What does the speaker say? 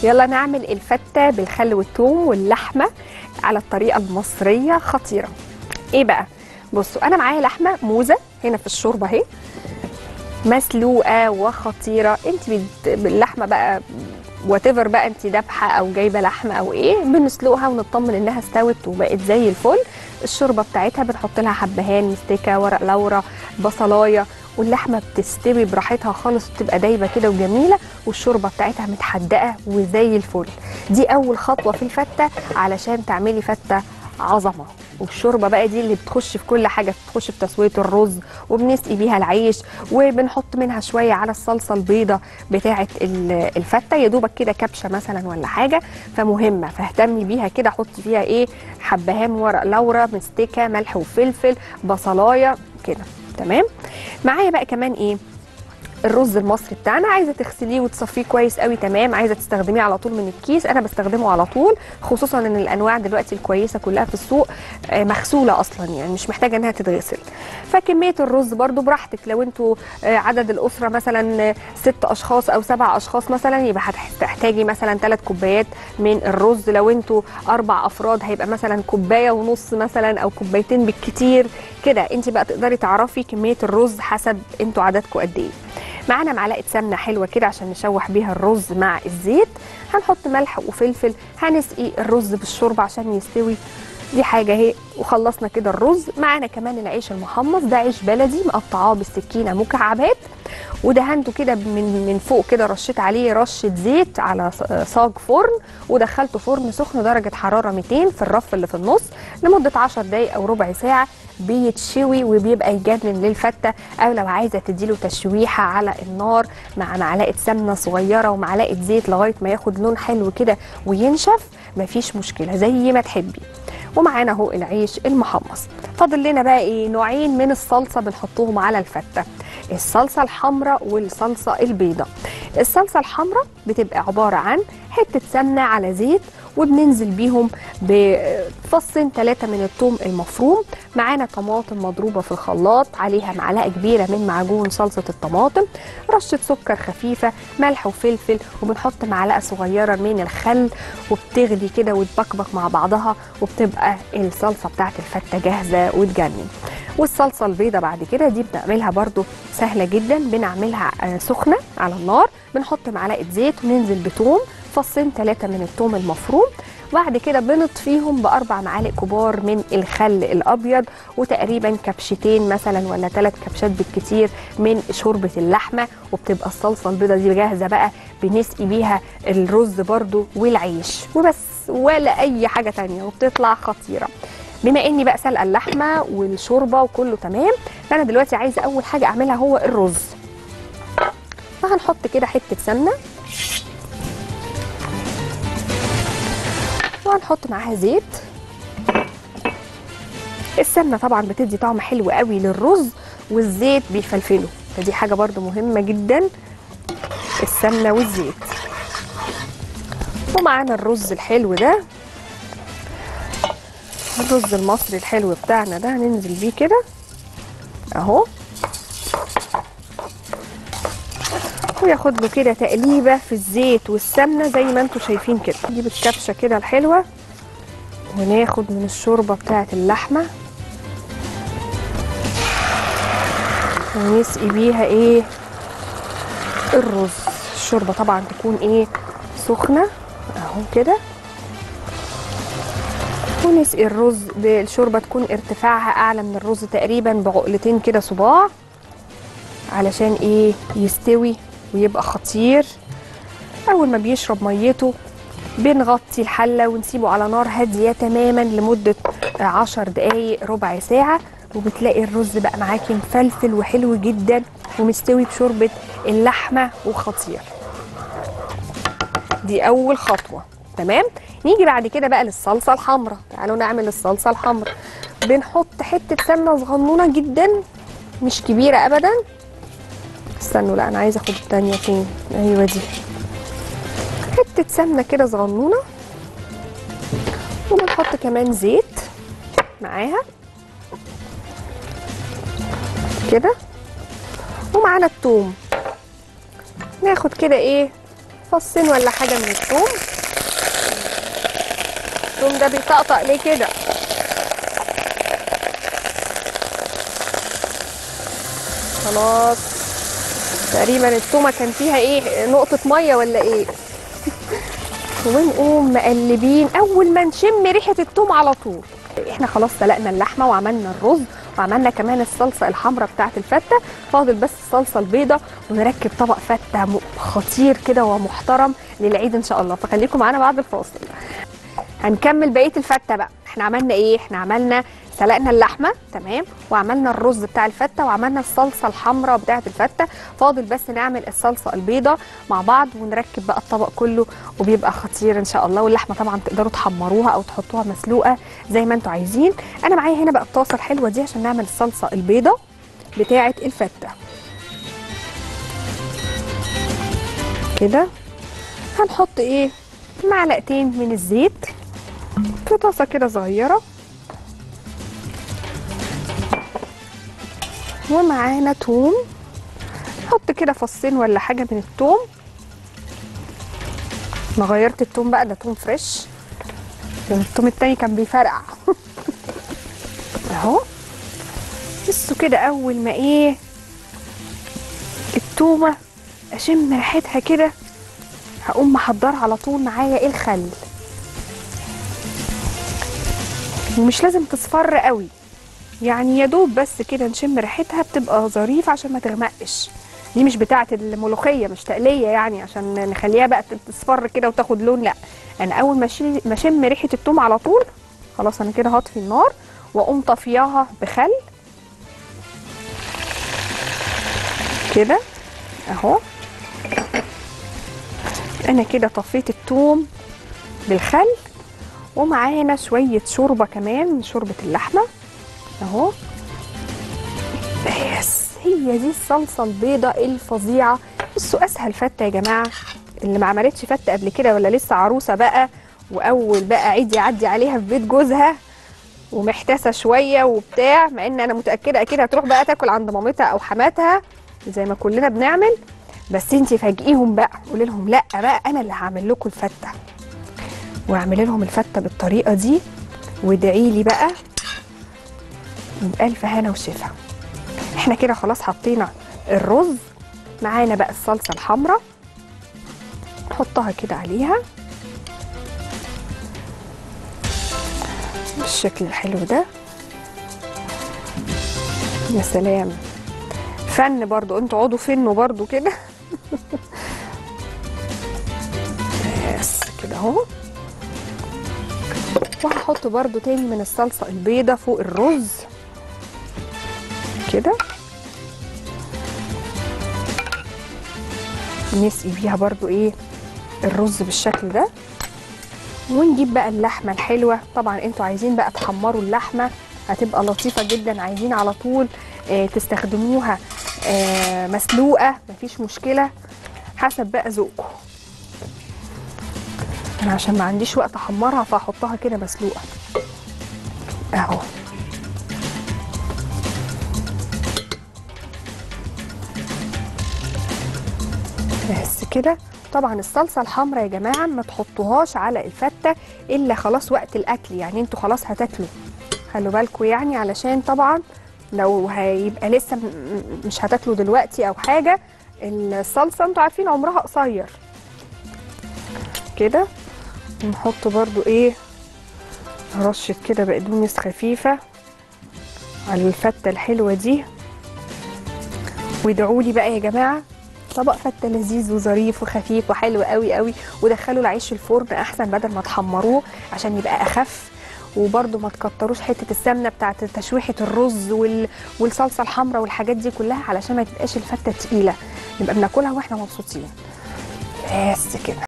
يلا نعمل الفتة بالخل والثوم واللحمة على الطريقة المصرية خطيرة. ايه بقى؟ بصوا انا معايا لحمة موزة هنا في الشوربة اهي، مسلوقة وخطيرة. انت باللحمة بقى واتيفر بقى، انت دابحة او جايبة لحمة او ايه، بنسلقها ونطمن انها استوت وبقت زي الفل. الشوربة بتاعتها بنحط لها حبهان، مستكة، ورق لورا، بصلاية، واللحمه بتستوي براحتها خالص وبتبقى دايبه كده وجميله، والشوربه بتاعتها متحدقه وزي الفل. دي اول خطوه في الفته علشان تعملي فته عظمه. والشوربه بقى دي اللي بتخش في كل حاجه، بتخش في تسويه الرز وبنسقي بيها العيش، وبنحط منها شويه على الصلصه البيضه بتاعه الفته، يا دوبك كده كبشه مثلا ولا حاجه، فمهمه فاهتمي بيها كده. حطي فيها ايه؟ حبهان، ورق لورا، مستكه، ملح وفلفل، بصلايه كده. تمام. معايا بقى كمان ايه؟ الرز المصري بتاعنا، عايزه تغسليه وتصفيه كويس قوي. تمام. عايزه تستخدميه على طول من الكيس، انا بستخدمه على طول، خصوصا ان الانواع دلوقتي الكويسه كلها في السوق مغسوله اصلا، يعني مش محتاجه انها تتغسل. فكميه الرز برده براحتك، لو انتوا عدد الاسره مثلا 6 اشخاص او 7 اشخاص مثلا، يبقى هتحتاجي مثلا 3 كوبايات من الرز. لو انتوا 4 افراد هيبقى مثلا 1.5 كوبايه مثلا، او 2 كوبايتين بالكتير كده. انت بقى تقدري تعرفي كميه الرز حسب انتوا عددكم قد ايه. معانا معلقه سمنه حلوه كده عشان نشوح بيها الرز مع الزيت. هنحط ملح وفلفل، هنسقي الرز بالشوربه عشان يستوي. دي حاجه اهي، وخلصنا كده الرز. معانا كمان العيش المحمص، ده عيش بلدي مقطعاه بالسكينه مكعبات، ودهنته كده من فوق كده، رشيت عليه رشه زيت على صاج فرن، ودخلته فرن سخن درجه حراره 200 في الرف اللي في النص لمده 10 دقائق او ربع ساعه. بيتشوي وبيبقى يجنن للفته. او لو عايزه تديله تشويحه على النار مع معلقه سمنه صغيره ومعلقه زيت لغايه ما ياخد لون حلو كده وينشف، مفيش مشكله زي ما تحبي. ومعانا اهو العيش المحمص. فاضل لنا بقى ايه؟ نوعين من الصلصه بنحطهم على الفته، الصلصه الحمراء والصلصه البيضاء. الصلصه الحمراء بتبقى عباره عن حته سمنه على زيت، وبننزل بيهم بفصين 3 من الثوم المفروم. معانا طماطم مضروبه في الخلاط، عليها معلقه كبيره من معجون صلصه الطماطم، رشه سكر خفيفه، ملح وفلفل، وبنحط معلقه صغيره من الخل، وبتغلي كده وتبكبك مع بعضها، وبتبقى الصلصه بتاعت الفته جاهزه وتجنن. والصلصه البيضاء بعد كده دي بنعملها برده سهله جدا، بنعملها سخنه على النار، بنحط معلقه زيت وننزل بثوم، فصين 3 من الثوم المفروم، بعد كده بنطفيهم ب4 معالق كبار من الخل الابيض، وتقريبا كبشتين مثلا ولا 3 كبشات بالكتير من شوربه اللحمه، وبتبقى الصلصه البيضاء دي جاهزه بقى. بنسقي بيها الرز برده والعيش وبس، ولا اي حاجه تانية، وبتطلع خطيره. بما اني بقى سلقه اللحمه والشوربه وكله تمام، فانا دلوقتي عايزه اول حاجه اعملها هو الرز. فهنحط كده حته سمنه، وهنحط معاها زيت. السمنه طبعا بتدي طعم حلو قوي للرز، والزيت بيفلفله، فدي حاجه برده مهمه جدا، السمنه والزيت. ومعانا الرز الحلو ده، الرز المصري الحلو بتاعنا ده، هننزل بيه كده اهو، وياخد له كده تقليبه في الزيت والسمنه زي ما انتم شايفين كده. نجيب الكبشه كده الحلوه، وناخد من الشوربه بتاعه اللحمه، ونسقي بيها ايه؟ الرز. الشوربه طبعا تكون ايه؟ سخنه اهو كده، ونسقي الرز بالشوربه تكون ارتفاعها اعلى من الرز تقريبا بعقلتين كده صباع، علشان ايه؟ يستوي ويبقى خطير. اول ما بيشرب ميته بنغطي الحله ونسيبه على نار هاديه تماما لمده 10 دقايق ربع ساعه، وبتلاقي الرز بقى معاكي مفلفل وحلو جدا ومستوي بشوربه اللحمه وخطير. دي اول خطوه. تمام. نيجي بعد كده بقى للصلصه الحمراء. تعالوا نعمل الصلصه الحمراء. بنحط حته سمنه صغنونه جدا، مش كبيره ابدا. استنوا، لا انا عايزه اخد الثانيه فين؟ ايوه دي، حته سمنه كده صغنونه، وبنحط كمان زيت معاها كده. ومعانا الثوم، ناخد كده ايه؟ فصين ولا حاجه من الثوم. الثوم ده بيطقطق ليه كده؟ خلاص تقريبا التومه كان فيها ايه، نقطه ميه ولا ايه. ونقوم مقلبين اول ما نشم ريحه التوم على طول. احنا خلاص سلقنا اللحمه وعملنا الرز وعملنا كمان الصلصه الحمراء بتاعه الفته، فاضل بس الصلصه البيضاء ونركب طبق فته خطير كده ومحترم للعيد ان شاء الله. فخليكم معانا بعد الفاصل هنكمل بقيه الفته بقى. احنا عملنا ايه؟ احنا عملنا سلقنا اللحمه تمام، وعملنا الرز بتاع الفته، وعملنا الصلصه الحمراء بتاعه الفته، فاضل بس نعمل الصلصه البيضاء مع بعض ونركب بقى الطبق كله وبيبقى خطير ان شاء الله. واللحمه طبعا تقدروا تحمروها او تحطوها مسلوقه زي ما انتوا عايزين. انا معايا هنا بقى الطاسه الحلوه دي عشان نعمل الصلصه البيضاء بتاعه الفته كده. هنحط ايه؟ معلقتين من الزيت في طاسه كده صغيره، ومعانا توم، نحط كده فصين ولا حاجه من التوم. ما غيرت التوم بقى، ده توم فريش، التوم التاني كان بيفرقع. اهو بصوا كده، اول ما ايه التومه اشم ريحتها كده هقوم محضره على طول معايا ايه، الخل. ومش لازم تصفر قوي، يعني يا دوب بس كده نشم ريحتها بتبقى ظريفه عشان ما تغمقش. دي مش بتاعه الملوخيه، مش تقليه يعني عشان نخليها بقى تصفر كده وتاخد لون، لا. انا اول ما اشم ريحه التوم على طول خلاص انا كده هطفي النار واقوم طفياها بخل كده اهو. انا كده طفيت التوم بالخل، ومعانا شويه شوربه كمان، شوربه اللحمه اهو. بس هي دي الصلصه البيضاء الفظيعه. بصوا اسهل فته يا جماعه، اللي ما عملتش فته قبل كده ولا لسه عروسه بقى واول بقى عيد يعدي عليها في بيت جوزها ومحتاسه شويه وبتاع، مع ان انا متاكده اكيد هتروح بقى تاكل عند مامتها او حماتها زي ما كلنا بنعمل، بس انتي فاجئيهم بقى، قولي لهم لا بقى انا اللي هعمل لكم الفته، واعملي لهم الفته بالطريقه دي وادعي لي بقى بألف هنا وشفا. احنا كده خلاص حطينا الرز، معانا بقى الصلصه الحمراء نحطها كده عليها بالشكل الحلو ده. يا سلام، فن برضو، انتوا اقعدوا فنوا برضو كده. بس كده اهو. وهحط برضو تاني من الصلصه البيضاء فوق الرز كده، نسقي بيها برضو ايه الرز بالشكل ده. ونجيب بقى اللحمه الحلوه، طبعا انتوا عايزين بقى تحمروا اللحمه هتبقى لطيفه جدا، عايزين على طول تستخدموها مسلوقه مفيش مشكله، حسب بقى ذوقكم. انا عشان ما عنديش وقت احمرها فهحطها كده مسلوقه اهو. بس كده. طبعا الصلصه الحمراء يا جماعه ما تحطوهاش على الفته الا خلاص وقت الاكل، يعني انتوا خلاص هتاكلوا، خلوا بالكم يعني، علشان طبعا لو هيبقى لسه مش هتاكلوا دلوقتي او حاجه، الصلصه انتوا عارفين عمرها قصير كده. ونحط برضو ايه رشه كده بقدونس خفيفه على الفته الحلوه دي. وادعوا لي بقى يا جماعه طبق فته لذيذ وظريف وخفيف وحلو قوي قوي. ودخلوا العيش الفرن احسن بدل ما تحمروه عشان يبقى اخف، وبرده ما تكتروش حته السمنه بتاعت تشويحه الرز والصلصه الحمراء والحاجات دي كلها علشان ما تبقاش الفته تقيله، نبقى بناكلها واحنا مبسوطين. بس كده.